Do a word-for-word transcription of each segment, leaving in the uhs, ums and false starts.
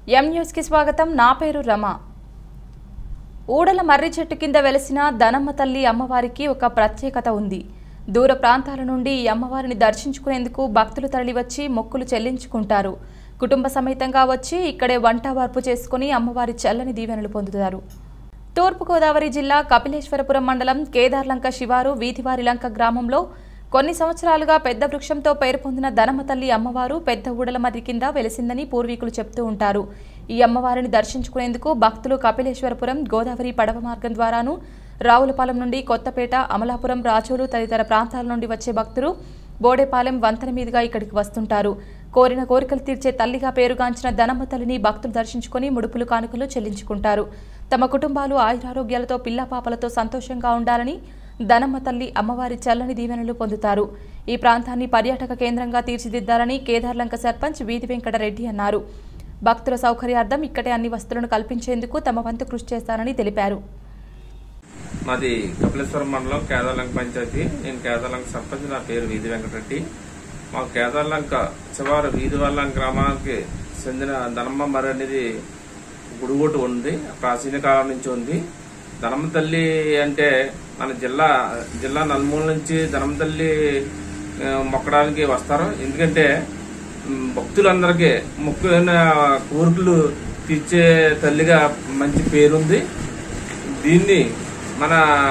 M news కి స్వాగతం। నా పేరు రమ। ఊడల మర్రి చెట్టు కింద వెలసిన ధనమ్మ తల్లి అమ్మవారికి ఒక ప్రత్యేకత ఉంది। దూర ప్రాంతాల నుండి ఈ అమ్మవారిని దర్శించుకునేందుకు భక్తులు తరలివచ్చి మొక్కులు చెల్లించుకుంటారు। కుటుంబ సమేతంగా వచ్చి ఇక్కడే వంట వార్పు చేసుకుని అమ్మవారి చల్లని దీవెనలు పొందుతారు। తూర్పు గోదావరి జిల్లా కపిలేశ్వరపురం మండలం కేదార్లంక శివారు వీధివారిలంక గ్రామంలో కొన్ని సంవత్సరాలుగా పెద్ద వృక్షంతో పేరు పొందిన ధనమ్మ తల్లి అమ్మవారు పెద్ద ఊడల మర్రి కింద వెలిసిందని పూర్వీకులు చెప్తూ ఉంటారు। ఈ అమ్మవారిని దర్శించుకునేందుకు భక్తులు కపిలేశ్వరపురం గోదావరి పడవ మార్గం ద్వారాను రావులపాలెం నుండి కొత్తపేట అమలాపురం రాచోలు తదితర ప్రాంతాల నుండి వచ్చే భక్తులు బోడేపాలెం వంతెన మీదుగా ఇక్కడికి వస్తుంటారు। కోరిన కోరికలు తీర్చే తల్లిగా పేరుగాంచిన ధనమ్మ తల్లిని భక్తులు దర్శించుకుని ముడుపులు కానుకలు చెల్లించుకుంటారు। తమ కుటుంబాలు ఆయురారోగ్యాలతో పిల్లపాపలతో సంతోషంగా ఉండాలని ధనమ్మ తల్లి అమ్మవారి చల్లని దీవెనలు పొందుతారు। ఈ ప్రాంతాన్ని పర్యాటక కేంద్రంగా తీర్చిదిద్దాలని కేదార్లంక సర్పంచ్ వీధి వెంకటరెడ్డి అన్నారు। భక్తుల సౌకర్యార్థం ఇక్కడే అన్ని వసతులను కల్పించేందుకు తమ వంతు కృషి చేస్తారని తెలిపారు। మాది కపిలేశ్వరం మండలం కేదార్లంక పంచాయతీ। నేను కేదార్లంక సర్పంచ్। నా పేరు వీధి వెంకటరెడ్డి। మా కేదార్లంక శివారు వీధివార్లంక గ్రామానికి చెందిన ధనమ్మ మర్రి అనేది గుడిగోటు ఉంది, ప్రాచీన కాలం నుంచి ఉంది। ధనమ్మ తల్లి అంటే మన జిల్లా జిల్లా నలుమూల నుంచి ధనమ్మ తల్లి మొక్కడానికి వస్తారు। ఎందుకంటే భక్తులందరికీ మొక్కులైన కోరికలు తీర్చే తల్లిగా మంచి పేరుంది। దీన్ని మన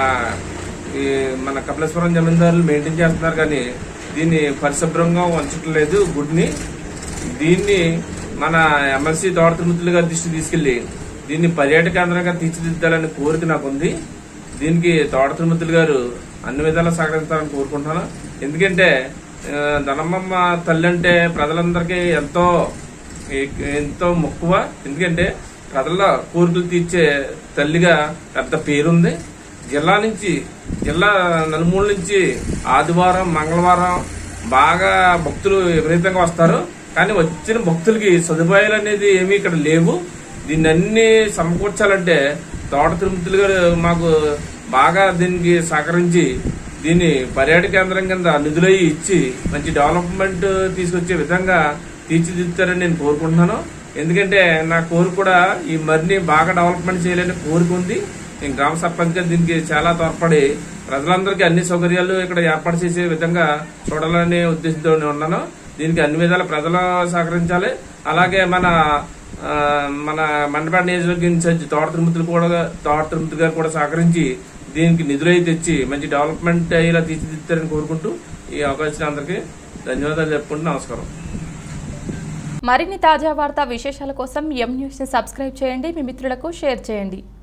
మన కపిలేశ్వరం జమీందారులు మెయింటైన్ చేస్తున్నారు, కానీ దీన్ని పరిశుభ్రంగా ఉంచట్లేదు గుడిని। దీన్ని మన ఎమ్మెల్సీ తోట తిరుమతులు గారి దృష్టి తీసుకెళ్లి దీన్ని పర్యాటక కేంద్రంగా తీర్చిదిద్దాలని కోరిక నాకు ఉంది। దీనికి తోట తిరుమతులు గారు అన్ని విధాలా సహకరిస్తారని కోరుకుంటున్నాను। ఎందుకంటే ధనమ్మ తల్లి అంటే ప్రజలందరికీ ఎంతో ఎంతో మక్కువ। ఎందుకంటే ప్రజల కోరికలు తీర్చే తల్లిగా పెద్ద పేరుంది। జిల్లా నుంచి జిల్లా నలుమూల నుంచి ఆదివారం మంగళవారం బాగా భక్తులు విపరీతంగా వస్తారు, కానీ వచ్చిన భక్తులకి సదుపాయాలు అనేది ఏమీ ఇక్కడ లేవు। దీన్ని అన్ని సమకూర్చాలంటే తోట తిరుమతులు గారు మాకు బాగా దీనికి సహకరించి దీన్ని పర్యాటక కేంద్రం కింద నిధులై ఇచ్చి మంచి డెవలప్మెంట్ తీసుకొచ్చే విధంగా తీర్చిదిద్దుతారని నేను కోరుకుంటున్నాను। ఎందుకంటే నా కోరిక కూడా ఈ మరిని బాగా డెవలప్మెంట్ చేయాలని కోరిక ఉంది। నేను గ్రామ సర్పంచ్ గా దీనికి చాలా తోడ్పడి ప్రజలందరికీ అన్ని సౌకర్యాలు ఇక్కడ ఏర్పాటు చేసే విధంగా చూడాలనే ఉద్దేశంతో ఉన్నాను। దీనికి అన్ని విధాల ప్రజలు సహకరించాలి। అలాగే మన మన మండపేట నియోజకవర్గ ఇన్ఛార్జి తోట తిరుమతులు కూడా తోట తిరుమతులు గారు కూడా సహకరించి దీనికి నిధులై తెచ్చి మంచి డెవలప్మెంట్ అయ్యేలా తీర్చిదిద్దారని కోరుకుంటూ ఈ అవకాశం అందరికీ ధన్యవాదాలు చెప్పుకుంటూ నమస్కారం। మరిన్ని తాజా వార్తా విశేషాల కోసం ఎం న్యూస్ ని సబ్స్క్రైబ్ చేయండి, మీ మిత్రులకు షేర్ చేయండి।